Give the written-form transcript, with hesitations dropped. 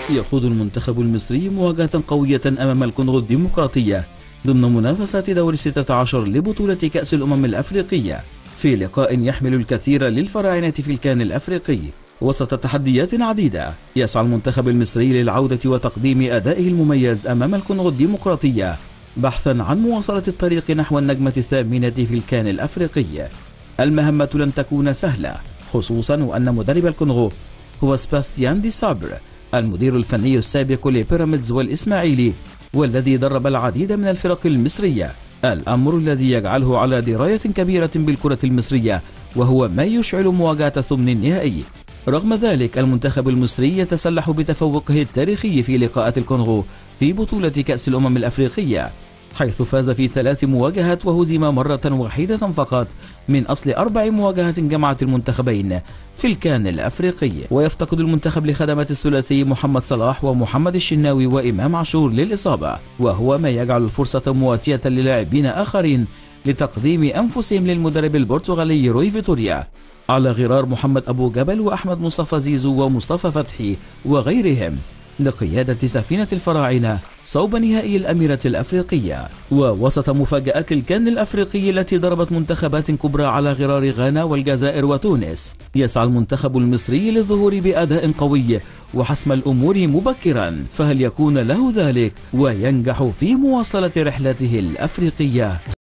يخوض المنتخب المصري مواجهة قوية أمام الكونغو الديمقراطية ضمن منافسات دور 16 لبطولة كأس الأمم الأفريقية، في لقاء يحمل الكثير للفراعنة في الكان الأفريقي. وسط تحديات عديدة يسعى المنتخب المصري للعودة وتقديم أدائه المميز أمام الكونغو الديمقراطية بحثا عن مواصلة الطريق نحو النجمة الثامنة في الكان الأفريقي. المهمة لن تكون سهلة، خصوصا وأن مدرب الكونغو هو سباستيان دي صابر، المدير الفني السابق لبيراميدز والإسماعيلي، والذي درب العديد من الفرق المصرية، الأمر الذي يجعله على دراية كبيرة بالكرة المصرية، وهو ما يشعل مواجهة ثمن النهائي. رغم ذلك المنتخب المصري يتسلح بتفوقه التاريخي في لقاءات الكونغو في بطولة كأس الأمم الأفريقية، حيث فاز في 3 مواجهات وهزم مرة واحدة فقط من أصل 4 مواجهات جمعت المنتخبين في الكان الأفريقي. ويفتقد المنتخب لخدمات الثلاثي محمد صلاح ومحمد الشناوي وإمام عاشور للإصابة، وهو ما يجعل الفرصة مواتية للاعبين آخرين لتقديم أنفسهم للمدرب البرتغالي روي فيتوريا، على غرار محمد أبو جبل وأحمد مصطفى زيزو ومصطفى فتحي وغيرهم، لقيادة سفينة الفراعنة صوب نهائي الأميرة الأفريقية. ووسط مفاجآت الكان الأفريقي التي ضربت منتخبات كبرى على غرار غانا والجزائر وتونس، يسعى المنتخب المصري للظهور بأداء قوي وحسم الأمور مبكرا، فهل يكون له ذلك وينجح في مواصلة رحلته الأفريقية؟